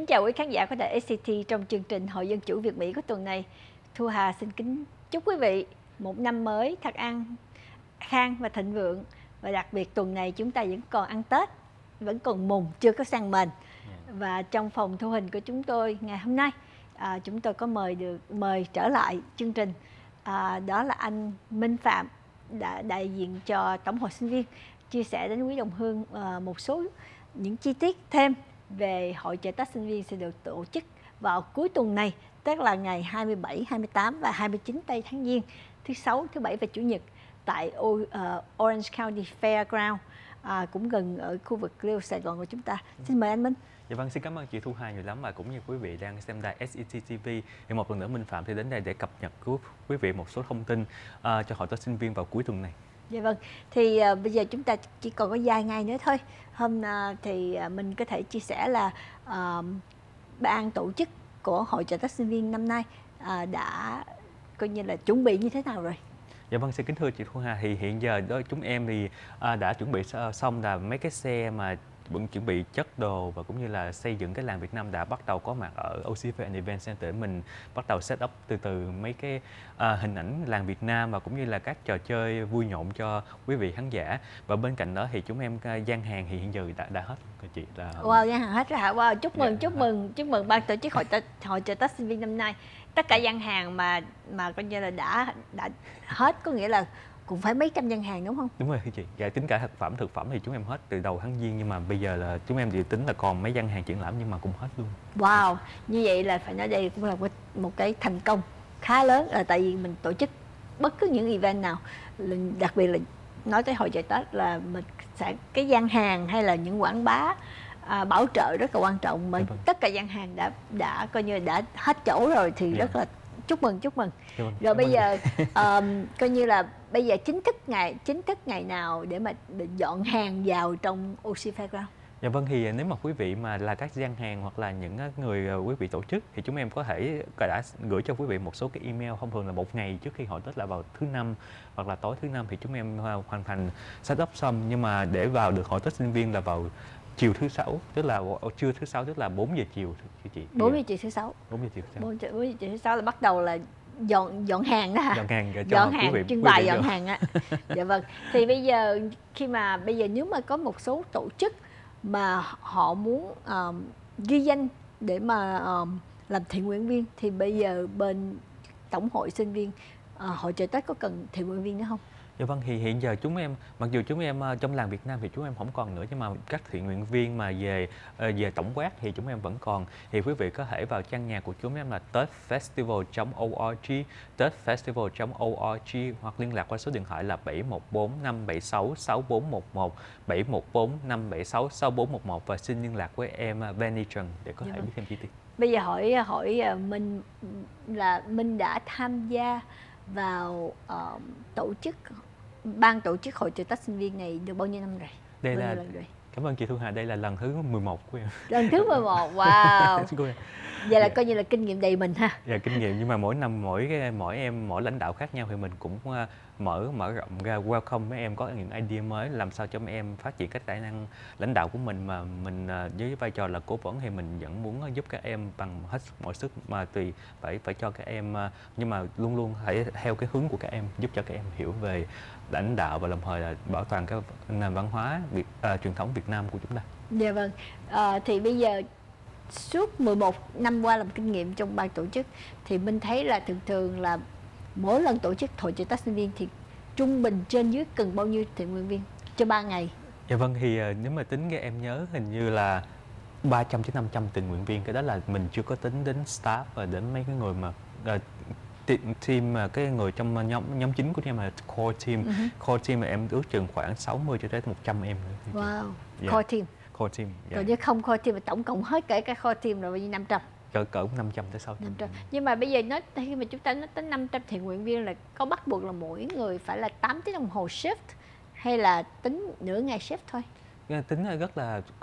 Kính chào quý khán giả của đài SCT trong chương trình Hội Dân Chủ Việt Mỹ của tuần này. Thu Hà xin kính chúc quý vị một năm mới thật an khang và thịnh vượng. Và đặc biệt tuần này chúng ta vẫn còn ăn Tết, vẫn còn mùng, chưa có sang mền. Và trong phòng thu hình của chúng tôi ngày hôm nay, chúng tôi có mời trở lại chương trình. Đó là anh Minh Phạm, đại diện cho Tổng hội sinh viên, chia sẻ đến quý đồng hương một số những chi tiết thêm về hội chợ Tết sinh viên sẽ được tổ chức vào cuối tuần này, tức là ngày 27, 28 và 29 tây tháng Giêng, thứ Sáu, thứ Bảy và Chủ nhật tại Orange County Fairground, cũng gần ở khu vực Liêu Sài Gòn của chúng ta. Xin mời anh Minh. Dạ vâng, xin cảm ơn chị Thu Hà nhiều lắm, và cũng như quý vị đang xem đài SCT TV. Thì một lần nữa Minh Phạm thì đến đây để cập nhật của quý vị một số thông tin cho hội Tết sinh viên vào cuối tuần này. Dạ vâng, thì bây giờ chúng ta chỉ còn có vài ngày nữa thôi. Hôm thì mình có thể chia sẻ là ban tổ chức của hội chợ Tết sinh viên năm nay đã coi như là chuẩn bị như thế nào rồi? Dạ vâng, xin kính thưa chị Thu Hà, thì hiện giờ đó chúng em thì đã chuẩn bị xong là mấy cái xe mà vẫn chuẩn bị chất đồ và cũng như là xây dựng cái làng Việt Nam đã bắt đầu có mặt ở OC Fair and Event Center. Mình bắt đầu set up từ mấy cái hình ảnh làng Việt Nam và cũng như là các trò chơi vui nhộn cho quý vị khán giả. Và bên cạnh đó thì chúng em gian hàng thì hiện giờ đã hết rồi chị. Wow, gian hàng hết rồi hả? Wow, chúc mừng ban tổ chức hội chợ Tết sinh viên năm nay. Tất cả gian hàng mà coi như là đã hết, có nghĩa là cũng phải mấy trăm gian hàng đúng không? Đúng rồi chị. Dạ, tính cả thực phẩm thì chúng em hết từ đầu tháng Giêng, nhưng mà bây giờ là chúng em chỉ tính là còn mấy gian hàng triển lãm nhưng mà cũng hết luôn. Wow, như vậy là phải nói đây cũng là một cái thành công khá lớn, tại vì mình tổ chức bất cứ những event nào, đặc biệt là nói tới hội chợ Tết là mình sẽ cái gian hàng hay là những quảng bá bảo trợ rất là quan trọng, mà tất cả gian hàng đã coi như đã hết chỗ rồi thì rất là chúc mừng. Rồi bây giờ coi như là bây giờ chính thức ngày nào để mà dọn hàng vào trong OC Fairground? Dạ vâng, thì nếu mà quý vị mà là các gian hàng hoặc là những người quý vị tổ chức thì chúng em có thể đã gửi cho quý vị một số cái email, thông thường là một ngày trước khi hội Tết, là vào thứ Năm hoặc là tối thứ Năm thì chúng em hoàn thành set up xong. Nhưng mà để vào được hội Tết sinh viên là vào chiều thứ Sáu, tức là trưa thứ Sáu, tức là 4 giờ chiều chị. 4 giờ chiều thứ Sáu. 4 giờ chiều thứ Sáu. 4 giờ chiều thứ Sáu là bắt đầu là dọn hàng đó hả? Dọn hàng, trưng bày dọn hàng á. Dạ vâng. Thì bây giờ nếu mà có một số tổ chức mà họ muốn ghi danh để mà làm thiện nguyện viên thì bây giờ bên Tổng hội sinh viên hội chợ Tết có cần thiện nguyện viên nữa không? Dạ vâng, thì hiện giờ chúng em, mặc dù chúng em trong làng Việt Nam thì chúng em không còn nữa, nhưng mà các thiện nguyện viên mà về tổng quát thì chúng em vẫn còn. Thì quý vị có thể vào trang nhà của chúng em là tedfestival.org, tedfestival.org, hoặc liên lạc qua số điện thoại là 714 576 6411, 714 576 6411, và xin liên lạc với em Benny Trần để có thể biết thêm chi tiết. Bây giờ hỏi Minh đã tham gia vào ban tổ chức hội chợ Tết sinh viên này được bao nhiêu năm rồi? Cảm ơn chị Thu Hà, đây là lần thứ 11 của em. Lần thứ 11, wow. Vậy là coi như là kinh nghiệm đầy mình ha. Dạ, kinh nghiệm, nhưng mà mỗi năm mỗi lãnh đạo khác nhau thì mình cũng mở rộng ra, welcome mấy em có những idea mới, làm sao cho mấy em phát triển các tài năng lãnh đạo của mình, mà mình với vai trò là cố vấn thì mình vẫn muốn giúp các em bằng hết mọi sức, mà phải cho các em, nhưng mà luôn luôn phải theo cái hướng của các em, giúp cho các em hiểu về lãnh đạo và đồng thời là bảo toàn cái nền văn hóa truyền thống Việt Nam của chúng ta. Dạ vâng. Thì bây giờ suốt 11 năm qua làm kinh nghiệm trong ban tổ chức thì mình thấy là thường là mỗi lần tổ chức hội chợ Tết sinh viên thì trung bình trên dưới cần bao nhiêu thiện nguyện viên cho 3 ngày? Dạ vâng, thì nếu mà tính cái em nhớ hình như là 300 đến 500 tình nguyện viên. Cái đó là mình chưa có tính đến staff và đến mấy cái người mà team, mà cái người trong nhóm chính của em là core team. Core team là em ước chừng khoảng 60 cho đến 100 em nữa. Wow, yeah. Core team. Rồi nếu không core team thì tổng cộng hết cả core team rồi bao nhiêu? 500. Cỡ 500 tới 600. 500. Nhưng mà bây giờ khi mà chúng ta nói tới 500 thiện nguyện viên là có bắt buộc là mỗi người phải là 8 tiếng đồng hồ shift hay là tính nửa ngày shift thôi? Tính rất là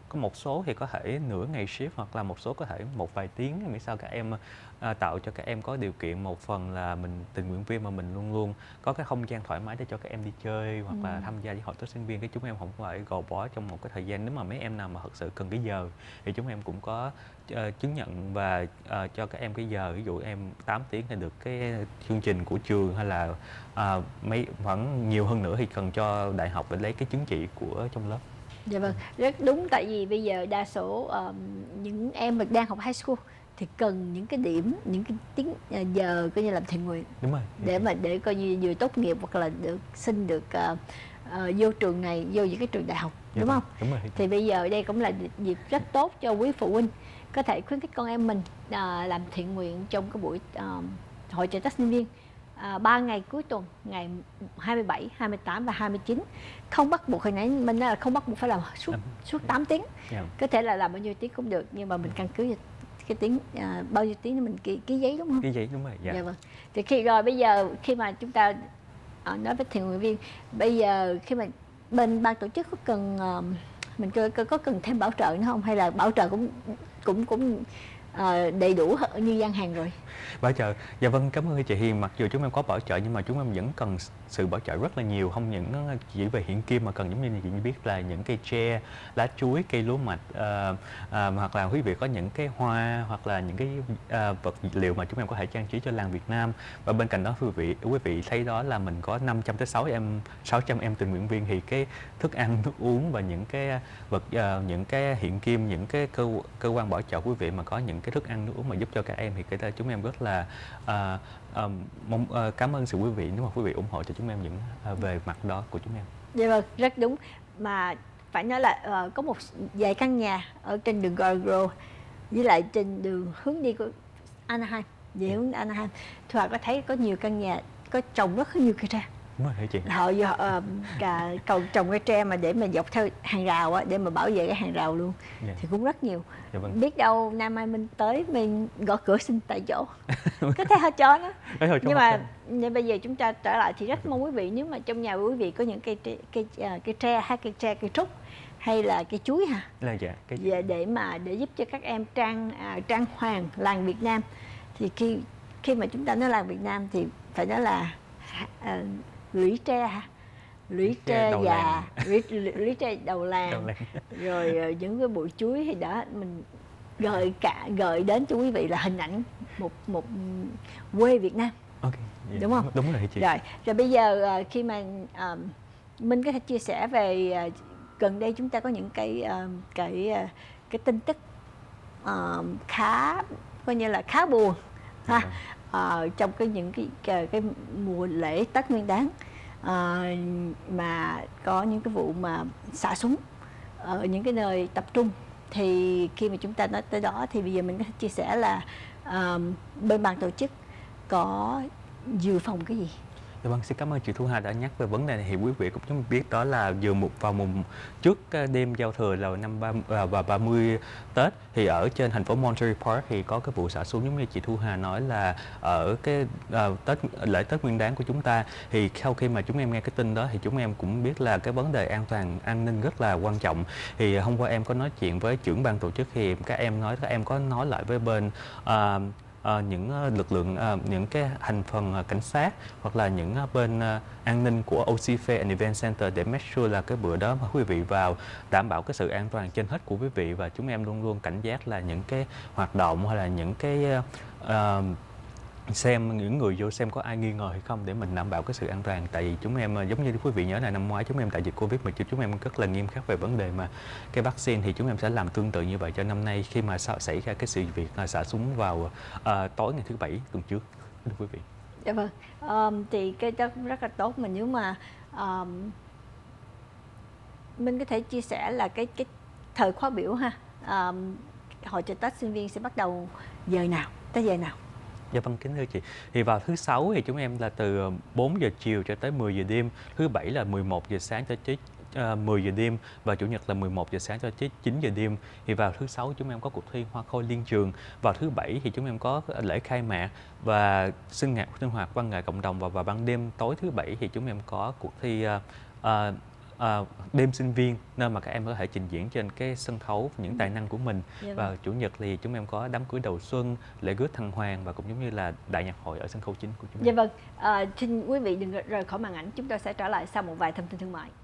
có một số thì có thể nửa ngày shift, hoặc là một số có thể một vài tiếng, miễn sao các em tạo cho các em có điều kiện. Một phần là mình tình nguyện viên mà mình luôn luôn có cái không gian thoải mái để cho các em đi chơi hoặc là tham gia với hội tốt sinh viên, cái chúng em không phải gò bó trong một cái thời gian. Nếu mà mấy em nào mà thật sự cần cái giờ thì chúng em cũng có chứng nhận và cho các em cái giờ, ví dụ em 8 tiếng thì được cái chương trình của trường, hay là mấy vẫn nhiều hơn nữa thì cần cho đại học để lấy cái chứng chỉ của trong lớp. Dạ vâng, rất đúng, tại vì bây giờ đa số những em mà đang học high school thì cần những cái điểm, những cái tiếng giờ coi như làm thiện nguyện. Đúng rồi. Để coi như vừa tốt nghiệp hoặc là được xin được vô trường này, vô những cái trường đại học, Dạ đúng vâng, không? đúng rồi. Thì bây giờ đây cũng là dịp rất tốt cho quý phụ huynh có thể khuyến khích con em mình làm thiện nguyện trong cái buổi hội chợ Tết sinh viên 3 ngày cuối tuần, ngày 27, 28 và 29. Không bắt buộc, hồi nãy mình nói là không bắt buộc phải làm suốt 8 tiếng. Có thể là làm bao nhiêu tiếng cũng được, nhưng mà mình căn cứ cái tiếng bao nhiêu tiếng mình ký giấy, đúng không? Ký giấy, đúng rồi. Dạ vâng. Thì bây giờ khi mà chúng ta nói với thiện nguyện viên, bây giờ khi mà bên ban tổ chức có cần mình có cần thêm bảo trợ nữa không, hay là bảo trợ cũng đầy đủ như gian hàng rồi? Bảo trợ, dạ vâng, cảm ơn chị Hiền. Mặc dù chúng em có bảo trợ nhưng mà chúng em vẫn cần sự bảo trợ rất là nhiều, không những chỉ về hiện kim mà cần giống như chị biết là những cây tre, lá chuối, cây lúa mạch, hoặc là quý vị có những cái hoa hoặc là những cái vật liệu mà chúng em có thể trang trí cho làng Việt Nam. Và bên cạnh đó quý vị thấy đó là mình có 500 tới 600 em tình nguyện viên, thì cái thức ăn, nước uống và những cái những cái hiện kim, những cái cơ quan bảo trợ quý vị mà có những cái thức ăn nước uống mà giúp cho các em, thì cái chúng em rất là cảm ơn sự quý vị nếu mà quý vị ủng hộ cho chúng em những về mặt đó của chúng em. Dạ vâng, rất đúng. Mà phải nói là có một vài căn nhà ở trên đường Gargoyle với lại trên đường hướng đi của Anaheim, về hướng Anaheim, Thoa có thấy có nhiều căn nhà có trồng rất nhiều cây tre. Đúng rồi chị. Họ cầu trồng cây tre mà để mà dọc theo hàng rào á, để mà bảo vệ cái hàng rào luôn. Thì cũng rất nhiều. Vâng. Biết đâu Nam Mai mình tới mình gõ cửa xin tại chỗ. Có thể họ cho nó. Nhưng mà bây giờ chúng ta trở lại thì rất mong quý vị, nếu mà trong nhà quý vị có những cây tre, hay cây tre, cây trúc hay là cây chuối để giúp cho các em trang hoàng làng Việt Nam. Thì khi mà chúng ta nói làng Việt Nam thì phải nói là lũy tre lũy tre già, lũy tre đầu làng. Rồi những cái bụi chuối thì đó mình gợi đến cho quý vị là hình ảnh một quê Việt Nam. Đúng không? Đúng rồi chị. Rồi bây giờ khi mà Minh có thể chia sẻ về gần đây chúng ta có những cái tin tức khá coi như là khá buồn ha. Trong những cái mùa lễ Tết Nguyên Đán, mà có những cái vụ mà xả súng ở những cái nơi tập trung. Thì khi mà chúng ta nói tới đó thì bây giờ mình có thể chia sẻ là bên ban tổ chức có dự phòng cái gì? Dạ vâng, xin cảm ơn chị Thu Hà đã nhắc về vấn đề này. Thì quý vị cũng chúng biết đó là vào mùng trước đêm giao thừa là và 30 Tết thì ở trên thành phố Monterey Park thì có cái vụ xả súng, giống như chị Thu Hà nói là ở cái lễ Tết Nguyên Đán của chúng ta. Thì sau khi mà chúng em nghe cái tin đó thì chúng em cũng biết là cái vấn đề an toàn an ninh rất là quan trọng. Thì hôm qua em có nói chuyện với trưởng ban tổ chức thì các em có nói lại với bên những lực lượng, những cái thành phần cảnh sát hoặc là những bên an ninh của OC Fair and Event Center để make sure là cái bữa đó mà quý vị vào đảm bảo cái sự an toàn trên hết của quý vị. Và chúng em luôn luôn cảnh giác là những cái hoạt động hay là những cái xem những người vô xem có ai nghi ngờ hay không để mình đảm bảo cái sự an toàn. Tại vì chúng em giống như quý vị nhớ là năm ngoái chúng em tại dịch Covid-19 chúng em rất là nghiêm khắc về vấn đề mà cái vaccine, thì chúng em sẽ làm tương tự như vậy cho năm nay khi mà xảy ra cái sự việc xả súng vào tối ngày thứ Bảy tuần trước, thưa quý vị. Dạ vâng, thì cái đó rất là tốt. Mà nếu mà mình có thể chia sẻ là cái thời khóa biểu ha, hội chợ Tết sinh viên sẽ bắt đầu giờ nào, tới giờ nào? Dạ vâng, kính thưa chị. Thì vào thứ Sáu thì chúng em là từ 4 giờ chiều cho tới 10 giờ đêm, thứ Bảy là 11 giờ sáng cho tới 10 giờ đêm và Chủ nhật là 11 giờ sáng cho tới 9 giờ đêm. Thì vào thứ Sáu chúng em có cuộc thi hoa khôi liên trường. Vào thứ Bảy thì chúng em có lễ khai mạc và sinh hoạt văn nghệ cộng đồng. Và vào ban đêm tối thứ Bảy thì chúng em có cuộc thi đêm sinh viên, nơi mà các em có thể trình diễn trên cái sân khấu những tài năng của mình. Và chủ nhật thì chúng em có đám cưới đầu xuân, lễ rước thăng hoàng và cũng giống như là đại nhạc hội ở sân khấu chính của chúng em. Dạ vâng, xin quý vị đừng rời khỏi màn ảnh, chúng tôi sẽ trở lại sau một vài thông tin thương mại.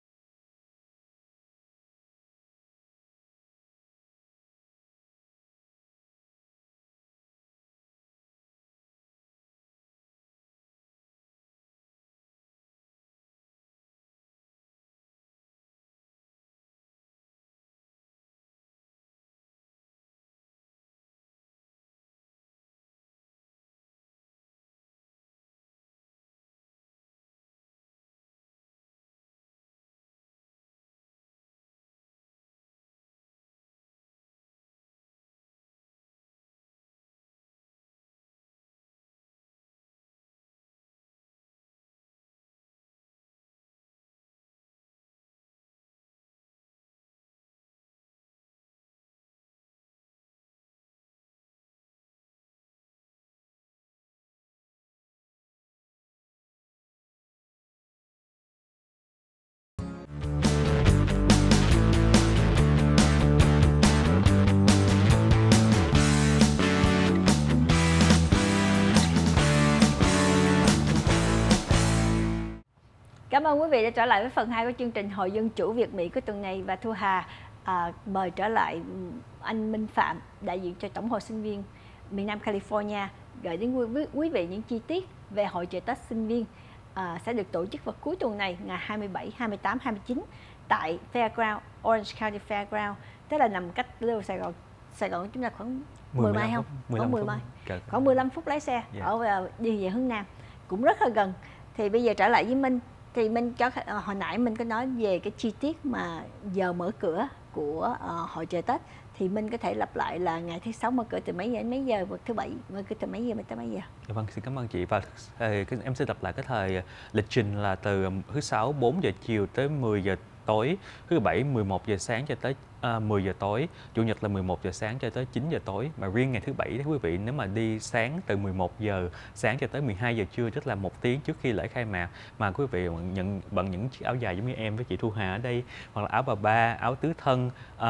Cảm ơn quý vị đã trở lại với phần 2 của chương trình Hội Dân Chủ Việt Mỹ của tuần này, và Thu Hà mời trở lại anh Minh Phạm, đại diện cho Tổng hội sinh viên miền Nam California, gửi đến quý vị những chi tiết về hội chợ Tết sinh viên sẽ được tổ chức vào cuối tuần này, ngày 27, 28, 29 tại Fairground, Orange County Fairground, tức là nằm cách lưu Sài Gòn của chúng ta khoảng 10 mai không? Khoảng 10 mai, khoảng 15 phút lái xe ở đi về hướng Nam, cũng rất là gần. Thì bây giờ trở lại với Minh. Thì Minh hồi nãy Minh có nói về cái chi tiết mà giờ mở cửa của hội chợ Tết, thì Minh có thể lặp lại là ngày thứ Sáu mở cửa từ mấy giờ đến mấy giờ, và thứ Bảy mở cửa từ mấy giờ tới mấy giờ? Dạ vâng, xin cảm ơn chị. Và em sẽ lặp lại cái thời lịch trình là từ thứ Sáu 4 giờ chiều tới 10 giờ tối, thứ Bảy 11 giờ sáng cho tới 10 giờ tối, Chủ nhật là 11 giờ sáng cho tới 9 giờ tối. Mà riêng ngày thứ Bảy quý vị, nếu mà đi sáng từ 11 giờ sáng cho tới 12 giờ trưa, tức là 1 tiếng trước khi lễ khai mạc, mà quý vị bận những chiếc áo dài giống như em với chị Thu Hà ở đây, hoặc là áo bà ba, áo tứ thân,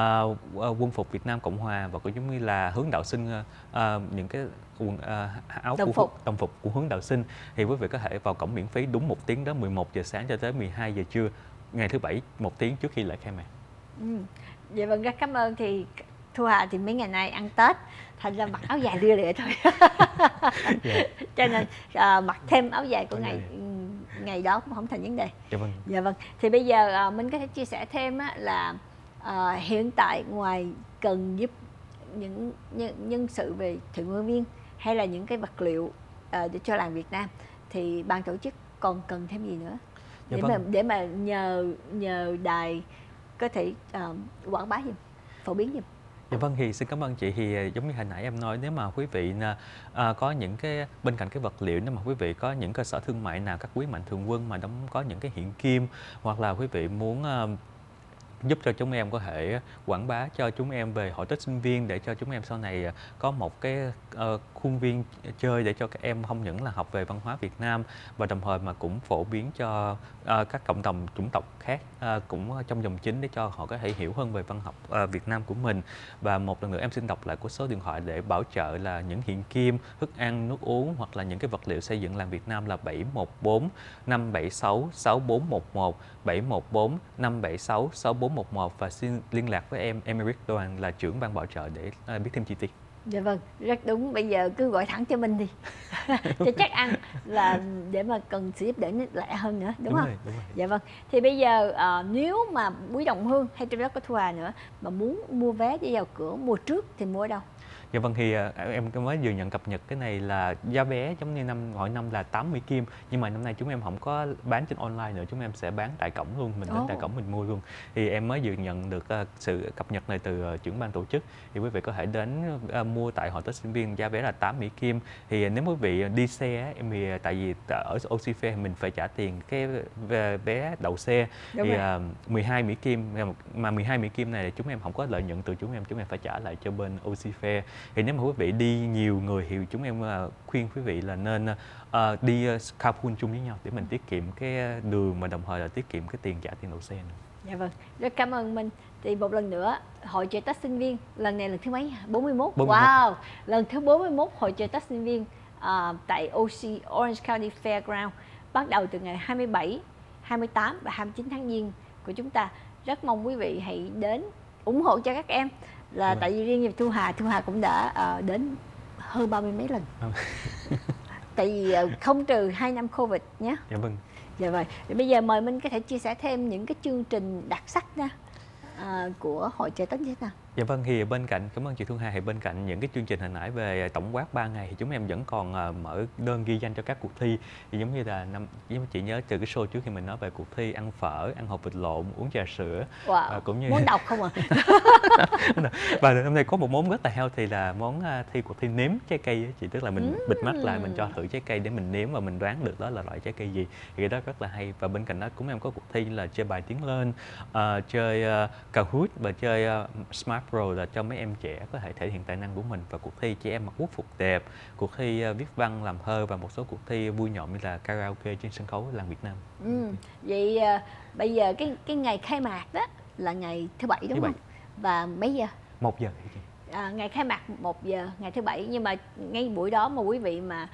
quân phục Việt Nam Cộng Hòa, và cũng giống như là hướng đạo sinh, những cái áo đồng phục của hướng đạo sinh, thì quý vị có thể vào cổng miễn phí đúng 1 tiếng đó, 11 giờ sáng cho tới 12 giờ trưa ngày thứ Bảy, 1 tiếng trước khi lễ khai mạc. Dạ vâng, rất cảm ơn. Thì Thu Hà thì mấy ngày nay ăn Tết, thành ra mặc áo dài lia lịa thôi. Cho nên mặc thêm áo dài của ngày đó cũng không thành vấn đề. Dạ vâng. Thì bây giờ mình có thể chia sẻ thêm là hiện tại ngoài cần giúp những nhân sự về thiện nguyện viên hay là những cái vật liệu để cho làng Việt Nam, thì ban tổ chức còn cần thêm gì nữa để mà nhờ đài có thể quảng bá giùm, phổ biến giùm? Dạ vâng, thì xin cảm ơn chị. Thì giống như hồi nãy em nói, nếu mà quý vị có những cái bên cạnh cái vật liệu, nếu mà quý vị có những cơ sở thương mại nào, các quý mạnh thường quân mà có những cái hiện kim, hoặc là quý vị muốn giúp cho chúng em có thể quảng bá cho chúng em về hội Tết sinh viên, để cho chúng em sau này có một cái khuôn viên chơi để cho các em không những là học về văn hóa Việt Nam, và đồng thời mà cũng phổ biến cho các cộng đồng chủng tộc khác cũng trong dòng chính, để cho họ có thể hiểu hơn về văn học Việt Nam của mình. Và một lần nữa em xin đọc lại của số điện thoại để bảo trợ là những hiện kim, thức ăn, nước uống, hoặc là những cái vật liệu xây dựng làng Việt Nam là 714 576 6411, 714 576 6411, và xin liên lạc với em Emerick Đoàn là trưởng ban bảo trợ để biết thêm chi tiết. Dạ vâng, rất đúng. Bây giờ cứ gọi thẳng cho mình đi cho chắc ăn, là để mà cần sự giúp đỡ lẹ hơn nữa, đúng không? Đúng rồi. Dạ vâng. Thì bây giờ nếu mà Quý Đồng Hương hay trong đó có Thu Hà nữa mà muốn mua vé để vào cửa mua trước thì mua ở đâu? Dạ vâng, thì em mới vừa nhận cập nhật cái này là giá vé giống như mọi năm là 80 kim, nhưng mà năm nay chúng em không có bán trên online nữa, chúng em sẽ bán tại cổng luôn, mình đến tại cổng mình mua luôn. Thì em mới vừa nhận được sự cập nhật này từ trưởng ban tổ chức, thì quý vị có thể đến mua tại hội Tết sinh viên, giá vé là 80 kim. Thì nếu quý vị đi xe thì tại vì ở OC Fair mình phải trả tiền cái vé đậu xe, thì 12 Mỹ kim, mà 12 Mỹ kim này chúng em không có lợi nhuận từ chúng em phải trả lại cho bên OC Fair. Thì nếu mà quý vị đi nhiều người thì chúng em khuyên quý vị là nên đi carpool chung với nhau để mình tiết kiệm cái đường mà đồng thời là tiết kiệm cái tiền trả tiền đậu xe nữa. Dạ vâng, rất cảm ơn Minh. Thì một lần nữa, hội chợ Tết sinh viên, lần này lần thứ mấy? 41. 41. Wow, lần thứ 41 hội chợ Tết sinh viên tại OC, Orange County Fairground, bắt đầu từ ngày 27, 28 và 29 tháng Giêng của chúng ta. Rất mong quý vị hãy đến ủng hộ cho các em. Là tại vì riêng như Thu Hà cũng đã đến hơn 30 mấy lần. Tại vì không trừ 2 năm Covid nhé. Dạ vâng. Dạ vâng. Thì bây giờ mời Minh có thể chia sẻ thêm những cái chương trình đặc sắc nha, của hội chợ Tết như thế nào? Dạ vâng, thì bên cạnh, cảm ơn chị Thu Hà, thì bên cạnh những cái chương trình hồi nãy về tổng quát 3 ngày thì chúng em vẫn còn mở đơn ghi danh cho các cuộc thi. Thì giống như là giống như chị nhớ từ cái show trước khi mình nói về cuộc thi ăn phở, ăn hột vịt lộn, uống trà sữa. Wow, cũng như muốn đọc không à? Và hôm nay có một món rất là healthy là món cuộc thi nếm trái cây á chị, tức là mình bịt mắt lại, mình cho thử trái cây để mình nếm và mình đoán được đó là loại trái cây gì. Thì cái đó rất là hay. Và bên cạnh đó cũng em có cuộc thi là chơi bài tiến lên, chơi Kahoot và chơi Smart Pro là cho mấy em trẻ có thể thể hiện tài năng của mình, và cuộc thi chị em mặc quốc phục đẹp, cuộc thi viết văn làm thơ và một số cuộc thi vui nhộn như là karaoke trên sân khấu làng Việt Nam. Vậy bây giờ cái ngày khai mạc đó là ngày thứ Bảy đúng không? Và mấy giờ? 1 giờ. Ngày khai mạc 1 giờ ngày thứ Bảy, nhưng mà ngay buổi đó mà quý vị mà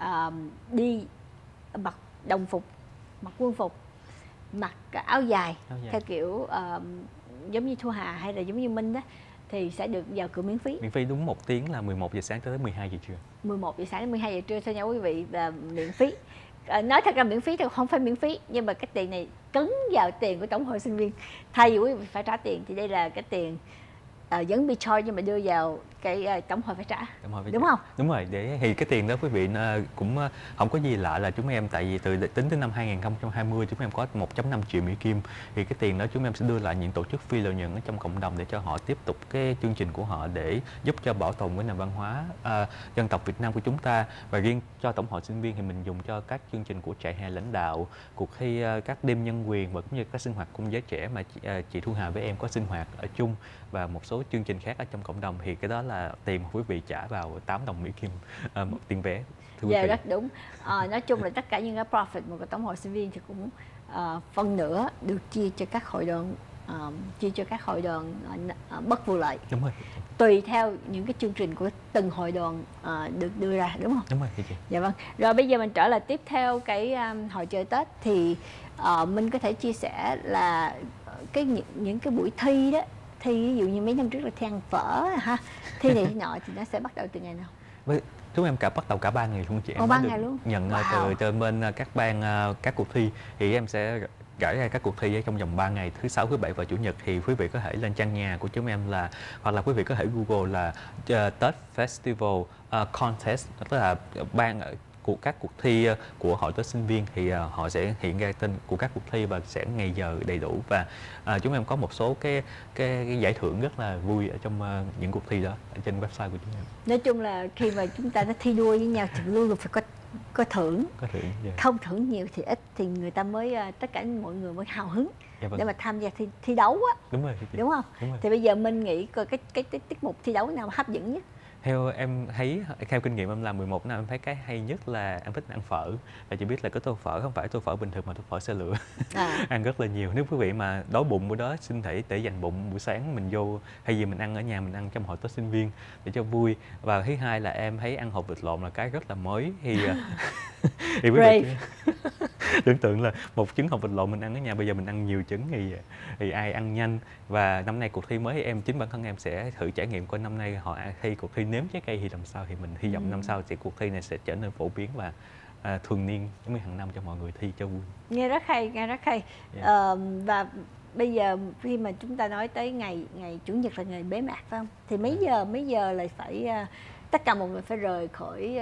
đi mặc đồng phục, mặc quân phục, mặc áo dài theo kiểu giống như Thu Hà hay là giống như Minh đó, thì sẽ được vào cửa miễn phí. Miễn phí đúng 1 tiếng là 11 giờ sáng tới 12 giờ trưa. 11 giờ sáng đến 12 giờ trưa thôi nha quý vị, và miễn phí. Nói thật ra miễn phí thì không phải miễn phí, nhưng mà cái tiền này cấn vào tiền của tổng hội sinh viên. Thay vì quý vị phải trả tiền thì đây là cái tiền vẫn bị charge nhưng mà đưa vào cái tổng hội phải trả. Đúng không? Đúng rồi, để thì cái tiền đó quý vị cũng không có gì lạ là chúng em, tại vì tính tới năm 2020 chúng em có 1.5 triệu Mỹ Kim, thì cái tiền đó chúng em sẽ đưa lại những tổ chức phi lợi nhuận ở trong cộng đồng để cho họ tiếp tục cái chương trình của họ để giúp cho bảo tồn cái nền văn hóa dân tộc Việt Nam của chúng ta. Và riêng cho tổng hội sinh viên thì mình dùng cho các chương trình của trại hè lãnh đạo, cuộc thi các đêm nhân quyền và cũng như các sinh hoạt cùng giới trẻ mà chị Thu Hà với em có sinh hoạt ở chung, và một số chương trình khác ở trong cộng đồng, thì cái đó là tiền mà quý vị trả vào 8 đồng Mỹ Kim một tiền vé. Dạ rất đúng. Nói chung là tất cả những cái profit của tổng hội sinh viên thì cũng phần nữa được chia cho các hội đoàn bất vụ lợi. Đúng rồi. Tùy theo những cái chương trình của từng hội đoàn được đưa ra, đúng không? Đúng rồi chị. Dạ vâng. Rồi bây giờ mình trở lại tiếp theo cái hội chợ Tết thì mình có thể chia sẻ là những cái buổi thi đó, thi ví dụ như mấy năm trước là thi ăn phở ha, thi này thi nọ thì nó sẽ bắt đầu từ ngày nào? Chúng em bắt đầu cả 3 ngày luôn chị. Em 3 ngày luôn. Nhận từ bên các ban các cuộc thi, thì em sẽ gửi ra các cuộc thi ở trong vòng 3 ngày, thứ Sáu, thứ Bảy và Chủ nhật. Thì quý vị có thể lên trang nhà của chúng em là, hoặc là quý vị có thể Google là Tết Festival Contest, tức là ban của các cuộc thi của hội Tết sinh viên, thì họ sẽ hiện ra tên của các cuộc thi và sẽ ngày giờ đầy đủ, và chúng em có một số cái giải thưởng rất là vui ở trong những cuộc thi đó ở trên website của chúng em. Nói chung là khi mà chúng ta nó thi đua với nhau thì luôn phải có thưởng. Không thưởng nhiều thì ít thì người ta mới tất cả mọi người mới hào hứng để mà tham gia thi đấu á. Đúng rồi. Đúng không? Đúng rồi. Thì bây giờ mình nghĩ coi cái tiết mục thi đấu nào hấp dẫn nhất? Theo em thấy, theo kinh nghiệm em làm 11 năm, em thấy cái hay nhất là em thích ăn phở. Và chị biết là cái tô phở không phải tô phở bình thường mà tô phở xe lửa. Ăn rất là nhiều. Nếu quý vị mà đói bụng bữa đó, xin thể để dành bụng buổi sáng mình vô, hay gì mình ăn ở nhà, mình ăn trong hội Tết sinh viên để cho vui. Và thứ hai là em thấy ăn hột vịt lộn là cái rất là mới. Thì quý vị tưởng tượng là một trứng hột vịt lộn mình ăn ở nhà, bây giờ mình ăn nhiều trứng thì ai ăn nhanh. Và năm nay cuộc thi mới thì chính bản thân em sẽ thử trải nghiệm coi năm nay họ thi cuộc thi nếm trái cây thì làm sao, thì mình hy vọng năm sau thì cuộc thi này sẽ trở nên phổ biến và thường niên giống như hàng năm cho mọi người thi cho vui. Nghe rất hay. Và bây giờ khi mà chúng ta nói tới ngày Chủ nhật là ngày bế mạc phải không? Thì mấy giờ là phải tất cả mọi người phải rời khỏi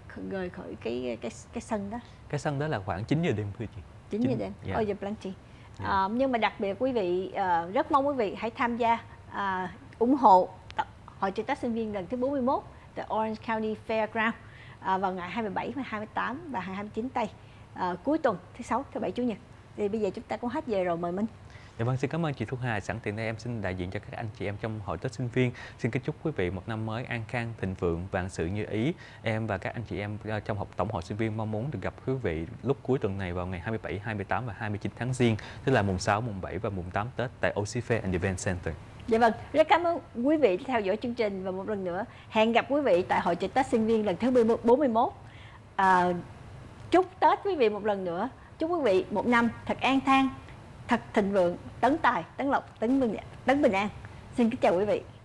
cái sân đó. Cái sân đó là khoảng 9 giờ đêm thưa chị. 9 giờ đêm. Giờ plenty. Nhưng mà đặc biệt quý vị rất mong quý vị hãy tham gia ủng hộ hội chợ Tết sinh viên lần thứ 41 tại Orange County Fairground vào ngày 27, 28 và 29 tây, cuối tuần thứ Sáu, thứ Bảy, Chủ nhật. Thì bây giờ chúng ta cũng hết giờ rồi, mời Minh. Dạ vâng, xin cảm ơn chị Thu Hà. Sẵn tiện đây em xin đại diện cho các anh chị em trong hội Tết sinh viên. Xin kính chúc quý vị một năm mới an khang, thịnh vượng, vạn sự như ý. Em và các anh chị em trong tổng hội sinh viên mong muốn được gặp quý vị lúc cuối tuần này vào ngày 27, 28 và 29 tháng Giêng, tức là mùng 6, mùng 7 và mùng 8 Tết tại OC Fair and Event Center. Dạ vâng, rất cảm ơn quý vị theo dõi chương trình, và một lần nữa hẹn gặp quý vị tại hội chợ Tết sinh viên lần thứ 41. Chúc Tết quý vị một lần nữa. Chúc quý vị một năm thật an khang, thật thịnh vượng, tấn tài, tấn lộc, tấn bình an. Xin kính chào quý vị.